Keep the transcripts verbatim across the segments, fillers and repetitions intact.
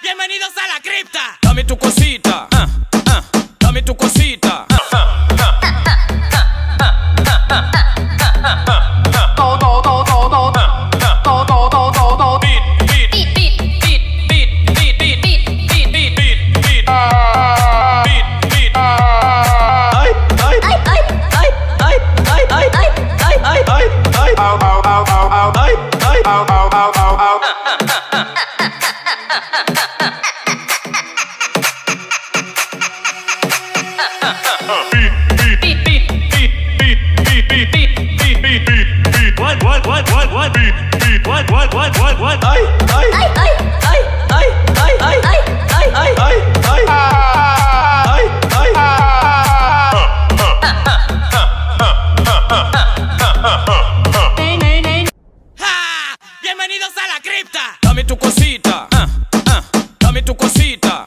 Bienvenidos a la cripta. Dame tu cosita, uh, uh, dame tu cosita. What what what what what beat beat what what what what what ay ay ay ay ay ay ay ay ay ay ay ay ay. Bienvenidos a la cripta. Dame tu cosita, uh, uh, dame tu cosita.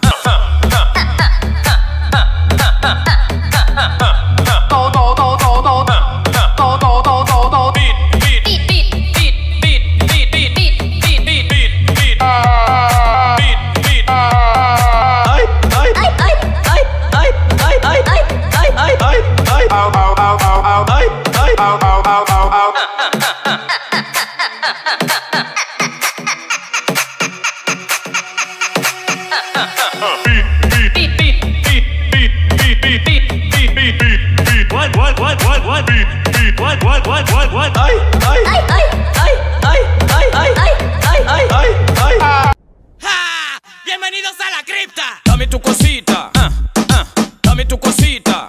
What what what what what beat beat what what what what what ay ay ay ay ay ay ay ay ay ay ay. Bienvenidos a la cripta. Dame tu cosita, uh, uh, dame tu cosita.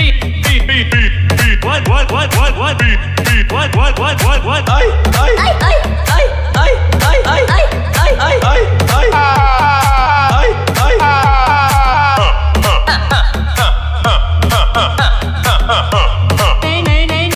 What what what what what beat beat what what what what what ay ay ay